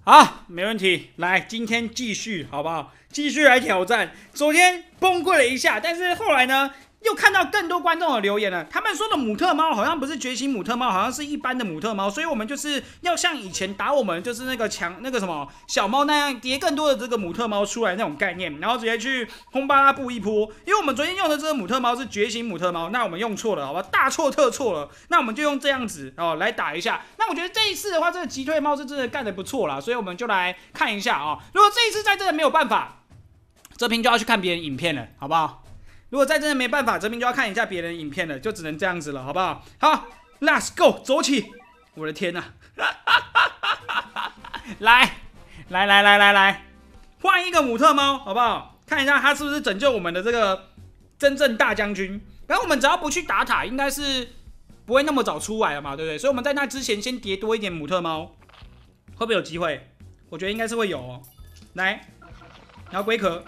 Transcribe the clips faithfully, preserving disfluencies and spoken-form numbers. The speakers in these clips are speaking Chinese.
好，没问题。来，今天继续，好不好？继续来挑战。昨天崩溃了一下，但是后来呢，又看到更多观众的留言了。他们说的母特猫好像不是觉醒母特猫，好像是一般的母特猫，所以我们就是要像以前打我们就是那个强那个什么小猫那样叠更多的这个母特猫出来那种概念，然后直接去轰巴拉布一波。因为我们昨天用的这个母特猫是觉醒母特猫，那我们用错了，好吧，大错特错了。那我们就用这样子哦来打一下。那我觉得这一次的话，这个击退猫是真的干得不错啦，所以我们就来看一下啊、哦。如果这一次再真的没有办法，这瓶就要去看别人影片了，好不好？如果再真的没办法，这边就要看一下别人影片了，就只能这样子了，好不好？好 ，Let's go， 走起！我的天哪、啊！来，来，来，来，来，来，换一个母特猫，好不好？看一下他是不是拯救我们的这个真正大将军。然后我们只要不去打塔，应该是不会那么早出来了嘛，对不对？所以我们在那之前先叠多一点母特猫，会不会有机会？我觉得应该是会有哦。来，然后龟壳。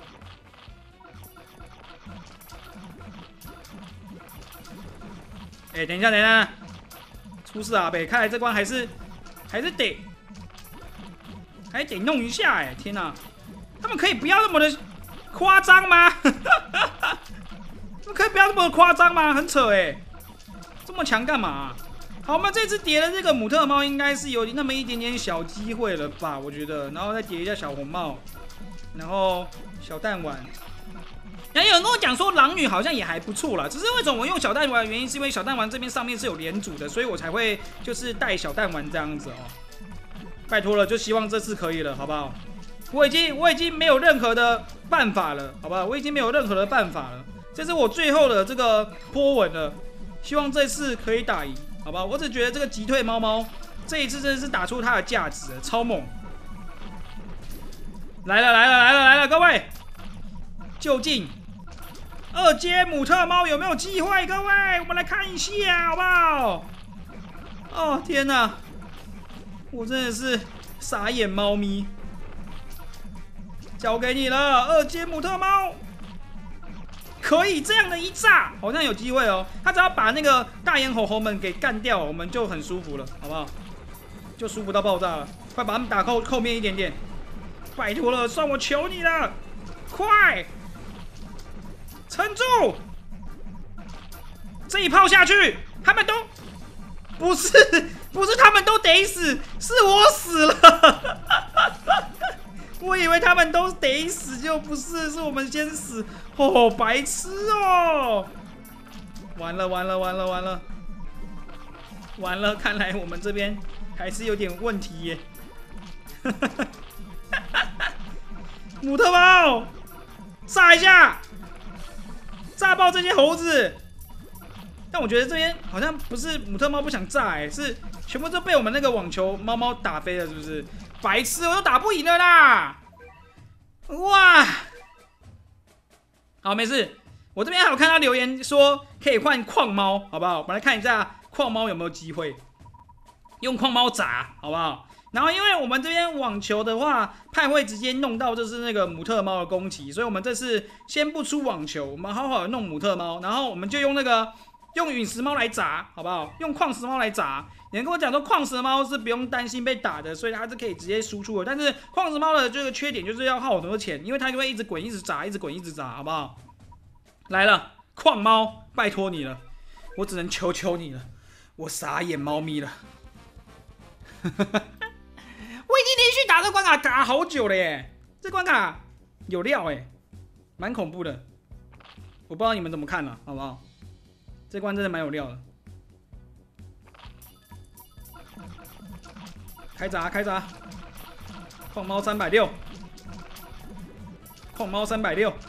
哎、欸，等一下，等一下，出事啊！北，看来这关还是还是得还得弄一下哎、欸！天哪，他们可以不要那么的夸张吗？他们可以不要那么夸张吗？很扯哎、欸，这么强干嘛、啊？好，我们这次叠的这个母特猫应该是有那么一点点小机会了吧？我觉得，然后再叠一下小红帽，然后小弹丸。然后有人跟我讲说狼女好像也还不错啦，只是为什么我用小弹丸的原因是因为小弹丸这边上面是有连组的，所以我才会就是带小弹丸这样子哦。拜托了，就希望这次可以了，好不好？我已经我已经没有任何的办法了，好不好？我已经没有任何的办法了，这是我最后的这个波纹了，希望这次可以打赢，好不好？我只觉得这个击退猫猫这一次真的是打出它的价值了，超猛！来了来了来了来了，各位，就近。二阶母特猫有没有机会？各位，我们来看一下，好不好？哦天哪，我真的是傻眼猫咪，交给你了，二阶母特猫，可以这样的一炸，好像有机会哦。他只要把那个大眼猴猴们给干掉，我们就很舒服了，好不好？就舒服到爆炸了，快把他们打后后面一点点，拜托了，算我求你了，快！撑住！这一炮下去，他们都不是不是他们都得死，是我死了。我以为他们都得死，就不是，是我们先死。哦，白痴哦！完了完了完了完了完了！看来我们这边还是有点问题耶。母特猫，杀一下！炸爆这些猴子！但我觉得这边好像不是母特猫不想炸、欸，是全部都被我们那个网球猫猫打飞了，是不是？白痴，我都打不赢了啦！哇！好，没事。我这边还有看到留言说可以换矿猫，好不好？我们来看一下矿猫有没有机会用矿猫砸，好不好？然后，因为我们这边网球的话，派会直接弄到就是那个母特猫的攻击，所以我们这次先不出网球，我们好好的弄母特猫，然后我们就用那个用陨石猫来砸，好不好？用矿石猫来砸。有人跟我讲说矿石猫是不用担心被打的，所以它是可以直接输出的。但是矿石猫的这个缺点就是要耗很多钱，因为它就会一直滚、一直砸、一直滚、一直砸，好不好？来了，矿猫，拜托你了，我只能求求你了，我傻眼猫咪了。我已经连续打这关卡打好久了耶，这关卡有料哎，蛮恐怖的。我不知道你们怎么看了，好不好？这关真的蛮有料的。开闸开闸，矿猫三百六，矿猫三百六。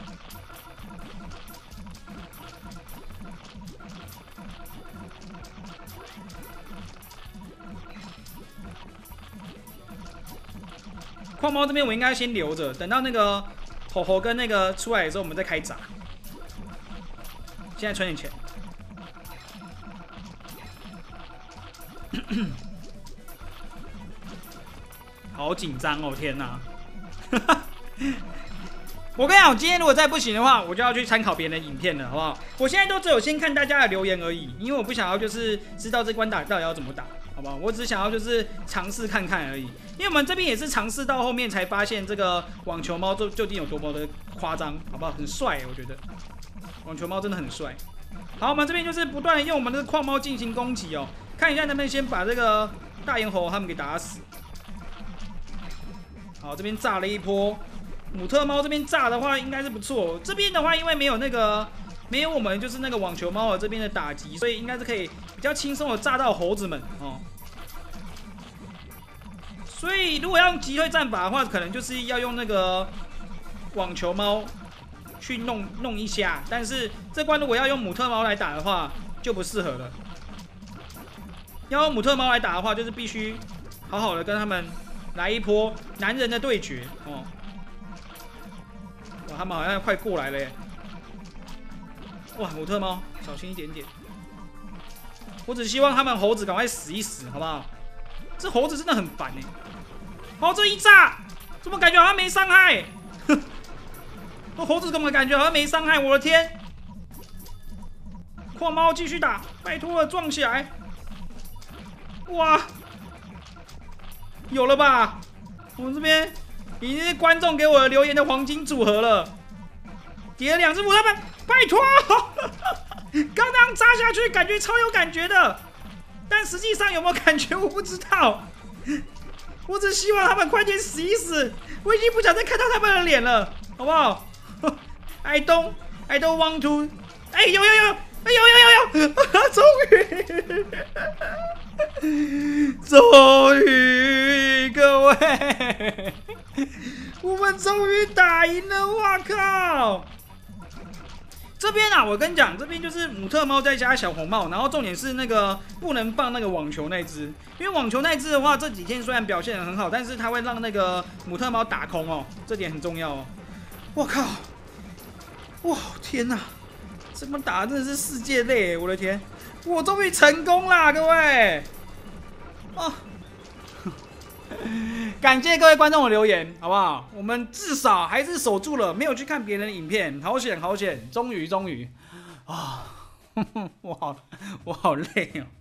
矿猫这边我应该先留着，等到那个猴猴跟那个出来的时候，我们再开闸。现在存点钱。好紧张哦，天哪！我跟你讲，我今天如果再不行的话，我就要去参考别人的影片了，好不好？我现在都只有先看大家的留言而已，因为我不想要就是知道这关打到底要怎么打，好不好？ 好不好？我只想要就是尝试看看而已，因为我们这边也是尝试到后面才发现这个网球猫究究竟有多么的夸张，好不好？很帅，我觉得网球猫真的很帅。好，我们这边就是不断的用我们的矿猫进行攻击哦，看一下能不能先把这个大猿猴他们给打死。好，这边炸了一波，母特猫这边炸的话应该是不错。这边的话，因为没有那个。没有我们就是那个网球猫这边的打击，所以应该是可以比较轻松的炸到猴子们哦。所以如果要用击退战法的话，可能就是要用那个网球猫去弄弄一下。但是这关如果要用母特猫来打的话，就不适合了。要用母特猫来打的话，就是必须好好的跟他们来一波男人的对决哦。哇，他们好像快过来了耶！哇，母特猫，小心一点点。我只希望他们猴子赶快死一死，好不好？这猴子真的很烦哎！哦，这一炸，怎么感觉好像没伤害？这猴子怎么感觉好像没伤害？我的天！矿猫继续打，拜托了，撞起来！哇，有了吧？我们这边已经是观众给我留言的黄金组合了，叠了两只母特猫。拜托，刚刚扎下去感觉超有感觉的，但实际上有没有感觉我不知道。我只希望他们快点死一死，我已经不想再看到他们的脸了，好不好 ？I don't, I don't want to。哎，有有有，哎有有有有，终于，终于，各位，我们终于打赢了！哇靠！这边啊，我跟你讲，这边就是母特猫再加小红帽，然后重点是那个不能放那个网球那只，因为网球那只的话，这几天虽然表现得很好，但是它会让那个母特猫打空哦，这点很重要哦。我靠！哇天哪，这么打真的是世界类，我的天！我终于成功啦，各位！哦。感谢各位观众的留言，好不好？我们至少还是守住了，没有去看别人的影片，好险好险！终于终于啊，我好我好累哦，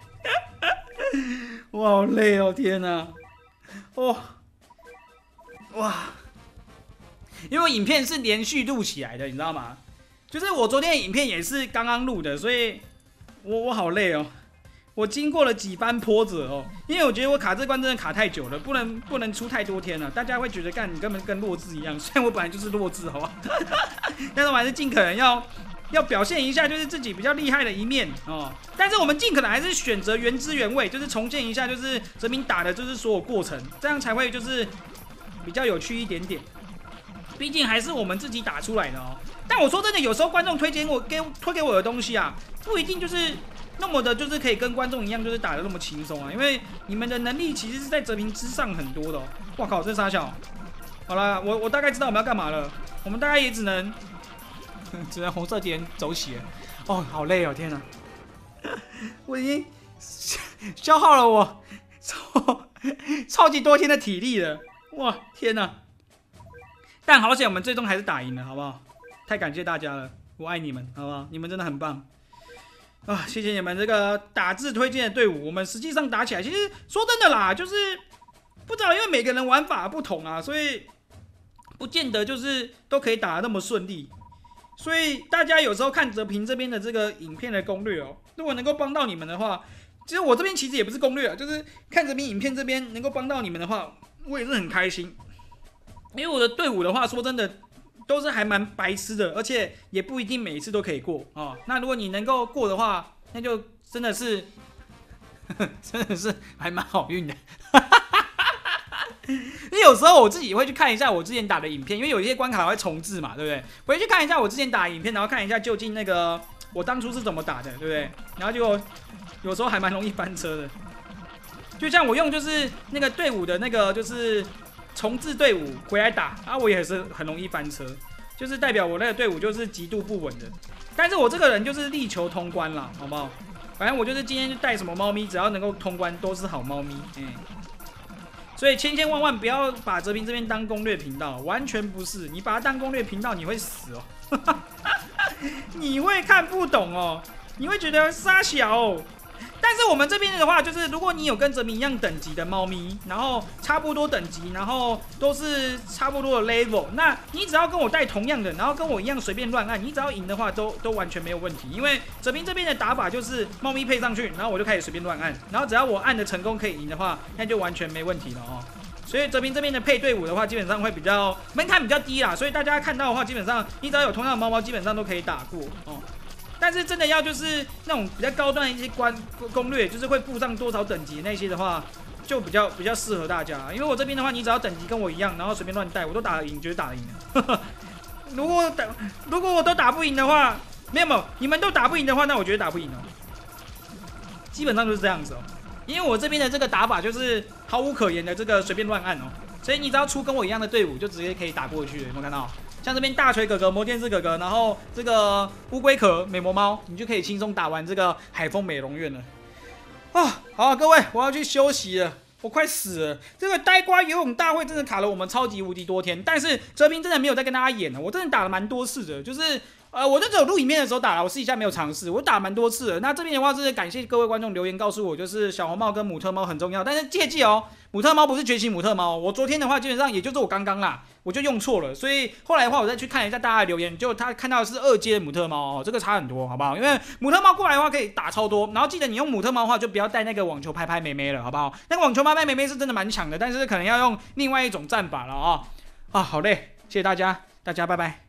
我好累哦，天哪！哇哇，因为影片是连续录起来的，你知道吗？就是我昨天的影片也是刚刚录的，所以我我好累哦。我经过了几番波折哦，因为我觉得我卡这关真的卡太久了，不能不能出太多天了，大家会觉得干你根本跟弱智一样。虽然我本来就是弱智，好吧，但是我还是尽可能要要表现一下，就是自己比较厉害的一面哦。但是我们尽可能还是选择原汁原味，就是重现一下，就是哲明打的就是所有过程，这样才会就是比较有趣一点点。毕竟还是我们自己打出来的哦。但我说真的，有时候观众推荐我给推给我的东西啊，不一定就是。那么的，就是可以跟观众一样，就是打得那么轻松啊！因为你们的能力其实是在哲平之上很多的哦。哇靠，这傻小！好了，我我大概知道我们要干嘛了。我们大概也只能，只能红色点走起。哦，好累哦，天哪！我已经消耗了我超超级多天的体力了。哇，天哪！但好险，我们最终还是打赢了，好不好？太感谢大家了，我爱你们，好不好？你们真的很棒。啊，谢谢你们这个打字推荐的队伍，我们实际上打起来，其实说真的啦，就是不知道，因为每个人玩法不同啊，所以不见得就是都可以打得那么顺利。所以大家有时候看哲平这边的这个影片的攻略哦，如果能够帮到你们的话，其实我这边其实也不是攻略啊，就是看哲平影片这边能够帮到你们的话，我也是很开心。因为我的队伍的话，说真的。都是还蛮白痴的，而且也不一定每一次都可以过啊、哦。那如果你能够过的话，那就真的是，真的是还蛮好运的。因为有时候我自己会去看一下我之前打的影片，因为有一些关卡会重置嘛，对不对？我会去看一下我之前打的影片，然后看一下究竟那个我当初是怎么打的，对不对？然后就有时候还蛮容易翻车的。就像我用就是那个队伍的那个就是。重置队伍回来打啊，我也是很容易翻车，就是代表我那个队伍就是极度不稳的。但是我这个人就是力求通关啦，好不好？反正我就是今天就带什么猫咪，只要能够通关都是好猫咪。嗯，所以千千万万不要把哲平这边当攻略频道，完全不是。你把它当攻略频道，你会死哦，你会看不懂哦，你会觉得傻小哦。但但是我们这边的话，就是如果你有跟泽明一样等级的猫咪，然后差不多等级，然后都是差不多的 level， 那你只要跟我带同样的，然后跟我一样随便乱按，你只要赢的话都都完全没有问题。因为泽明这边的打法就是猫咪配上去，然后我就开始随便乱按，然后只要我按的成功可以赢的话，那就完全没问题了哦。所以泽平这边的配队伍的话，基本上会比较门槛比较低啦，所以大家看到的话，基本上你只要有同样的猫猫，基本上都可以打过哦。但是真的要就是那种比较高端的一些关攻略，就是会附上多少等级那些的话，就比较比较适合大家。因为我这边的话，你只要等级跟我一样，然后随便乱带，我都打得赢，绝对打得赢的。如果打如果我都打不赢的话，没有没有，你们都打不赢的话，那我绝对打不赢哦。基本上就是这样子哦。因为我这边的这个打法就是毫无可言的这个随便乱按哦，所以你只要出跟我一样的队伍，就直接可以打过去了。有没有看到？像这边大锤哥哥、魔剑士哥哥，然后这个乌龟壳美魔猫，你就可以轻松打完这个海风美容院了。啊，好，各位，我要去休息了。我快死了！这个呆瓜游泳大会真的卡了我们超级无敌多天，但是哲平真的没有在跟大家演了，我真的打了蛮多次的，就是呃，我就只有录影片的时候打了，我私底下没有尝试，我打蛮多次的。那这边的话是感谢各位观众留言告诉我，就是小红帽跟母特猫很重要，但是切记哦，母特猫不是觉醒母特猫，我昨天的话基本上也就是我刚刚啦，我就用错了，所以后来的话我再去看了一下大家的留言，就他看到的是二阶的母特猫哦，这个差很多，好不好？因为母特猫过来的话可以打超多，然后记得你用母特猫的话就不要带那个网球拍拍妹妹了，好不好？那个网球拍拍妹妹是真的蛮强的，但是可能要用另外一种战法了啊、哦、啊，好累，谢谢大家，大家拜拜。